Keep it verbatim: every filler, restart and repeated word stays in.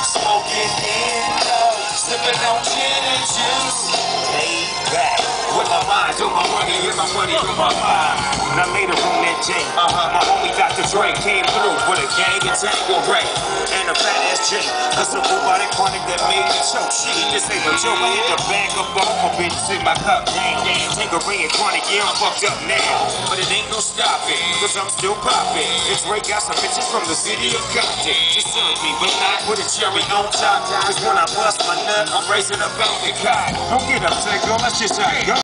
Smoking in love, sipping on gin and juice. Laid back, with my mind on my money, with my money on my mind. Now later on that day, uh-huh, my homie Doctor Dre came through with a gang of Tango Ray and a fat ass J. Cause a robotic chronic that made me choke. Shit, this ain't no joke. I hit the bag of bone, my bitches in my cup. Gang, gang, Tango Ray and chronic, yeah, I'm fucked up now. But it ain't no stopping, cause I'm still popping. It's Ray got some bitches from the city of Compton. She served me, but not with a cherry on top. Cause when I bust my nut, I'm raising up out the cot. Don't get upset, girl, let's just try it.